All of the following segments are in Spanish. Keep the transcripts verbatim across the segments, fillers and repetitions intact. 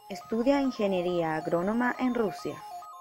Estudia ingeniería agrónoma en Rusia.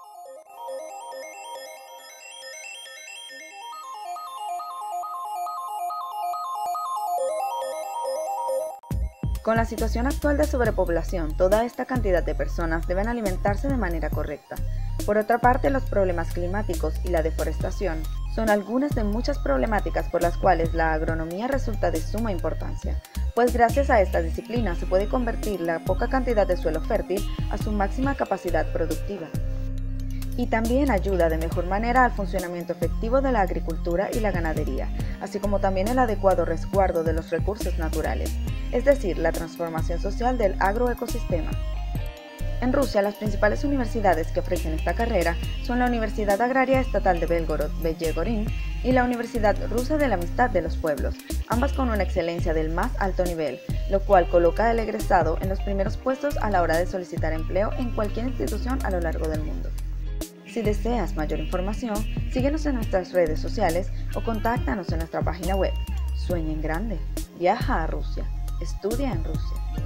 Con la situación actual de sobrepoblación, toda esta cantidad de personas deben alimentarse de manera correcta. Por otra parte, los problemas climáticos y la deforestación son algunas de muchas problemáticas por las cuales la agronomía resulta de suma importancia, pues gracias a esta disciplina se puede convertir la poca cantidad de suelo fértil a su máxima capacidad productiva. Y también ayuda de mejor manera al funcionamiento efectivo de la agricultura y la ganadería, así como también el adecuado resguardo de los recursos naturales, es decir, la transformación social del agroecosistema. En Rusia, las principales universidades que ofrecen esta carrera son la Universidad Agraria Estatal de Belgorod-Belyegorin y la Universidad Rusa de la Amistad de los Pueblos, ambas con una excelencia del más alto nivel, lo cual coloca al egresado en los primeros puestos a la hora de solicitar empleo en cualquier institución a lo largo del mundo. Si deseas mayor información, síguenos en nuestras redes sociales o contáctanos en nuestra página web. Sueña en grande, viaja a Rusia, estudia en Rusia.